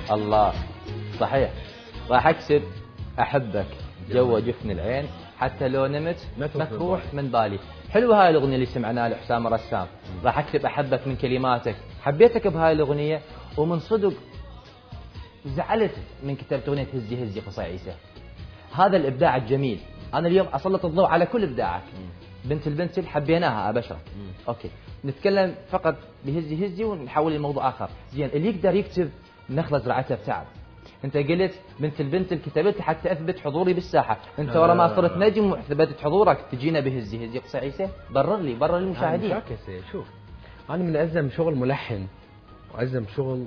الله صحيح. راح اكتب احبك جوا جفن العين حتى لو نمت ما تروح من بالي. حلوه هاي الاغنيه اللي سمعناها لحسام الرسام. راح اكتب احبك من كلماتك. حبيتك بهاي الاغنيه ومن صدق زعلت من كتبت اغنيه هزي هزي قصي عيسى. هذا الابداع الجميل. انا اليوم اسلط الضوء على كل ابداعك. بنت البنت اللي حبيناها ابشرك. اوكي نتكلم فقط بهزي هزي ونحول الموضوع اخر. زين اللي يقدر يكتب نخله زرعتها بتعب. انت قلت بنت البنت اللي كتبتها حتى اثبت حضوري بالساحه. انت ورا ما صرت نجم واثبتت حضورك تجينا بهزي هزي قصي عيسى. برر لي برر للمشاهدين. شوف انا من ازم شغل ملحن وازم شغل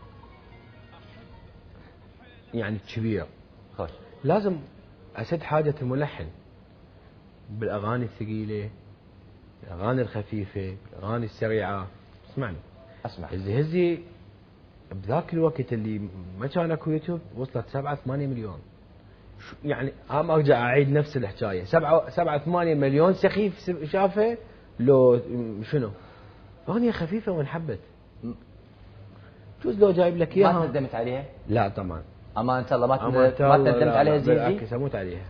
يعني كبير. خوش. لازم اسد حاجه الملحن بالاغاني الثقيله، الاغاني الخفيفه، الاغاني السريعه. اسمعني اسمع. هزي هزي بذاك الوقت اللي ما كان اكو يوتيوب وصلت 7 8 مليون. يعني هم ارجع اعيد نفس الحكايه. 7 8 مليون سخيف شافه لو شنو؟ اغنيه خفيفه وانحبت. جوز لو جايب لك اياها ما ندمت عليها؟ لا طبعا. امانه الله ما ندمت عليها زي بالعكس اموت عليها.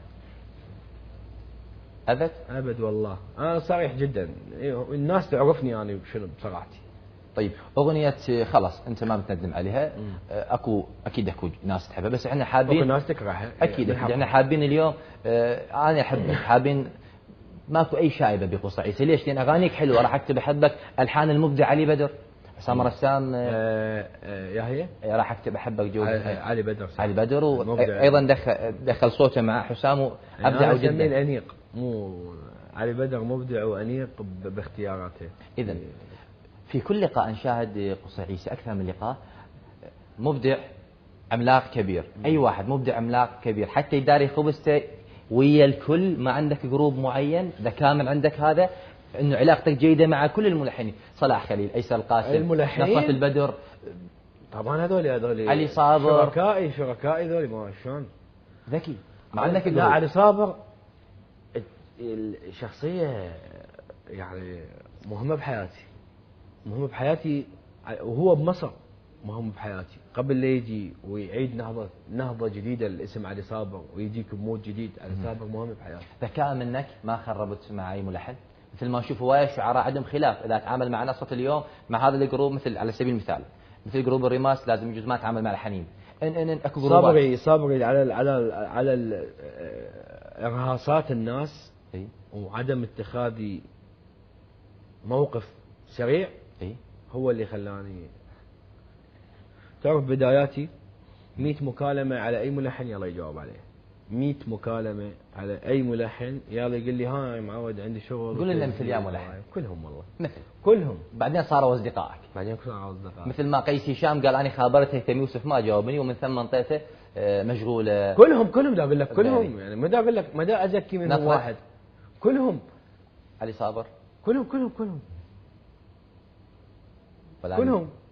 ابد والله انا صريح جدا. الناس تعرفني انا شنو بصراحتي. طيب اغنيه خلاص انت ما بتندم عليها. اكيد اكو ناس تحبها بس احنا حابين اكو ناس تكرهها. اكيد احنا حابين اليوم انا احبك حابين ماكو اي شايبه بقصة عيسى. ليش؟ لان اغانيك حلوه. راح اكتب احبك الحان المبدع علي بدر حسام رسام. يا هي راح اكتب احبك جو علي بدر. علي بدر وايضا دخل صوته مع حسام وابدع جدا. انا انيق مو علي بدر مبدع وانيق باختياراته. اذا في كل لقاء نشاهد قصي عيسى اكثر من لقاء مبدع عملاق كبير. اي واحد مبدع عملاق كبير حتى يداري خبزته ويا الكل. ما عندك جروب معين اذا كامل عندك هذا انه علاقتك جيده مع كل الملحنين. صلاح خليل، ايسر القاسم، الملحنين نصرة البدر. طبعا هذول علي صابر. شركائي ذولي ما شلون ذكي. ما عندك جروب. لا علي صابر الشخصيه يعني مهمه بحياتي. مهم بحياتي وهو بمصر مهم بحياتي. قبل لا يجي ويعيد نهضة جديدة لاسم علي صابر ويجيك بمود جديد. علي صابر مهم بحياتي. ذكاء منك ما خربت مع اي ملحن. مثل ما نشوف هوايه شعراء عندهم خلاف اذا تعامل مع نصرة اليوم مع هذا الجروب. مثل على سبيل المثال مثل جروب الرماس لازم يجوز ما تعامل مع الحنين. ان اكو جروبات. صبري على ارهاصات الناس وعدم اتخاذي موقف سريع هو اللي خلاني. تعرف بداياتي 100 مكالمة على أي ملحن يلا يجاوب عليه. 100 مكالمة على أي ملحن يلا يقول لي ها معود عندي شغل. قول لنا مثل يا ملحن. كلهم والله. مثل كلهم. بعدين صاروا أصدقائك. مثل ما قيس هشام قال أنا خابرته هيثم يوسف ما جاوبني ومن ثم انطيته مشغولة. كلهم دا أقول لك كلهم يعني ما دا أقول لك ما دا أزكي منهم واحد. كلهم. علي صابر. كلهم. كلهم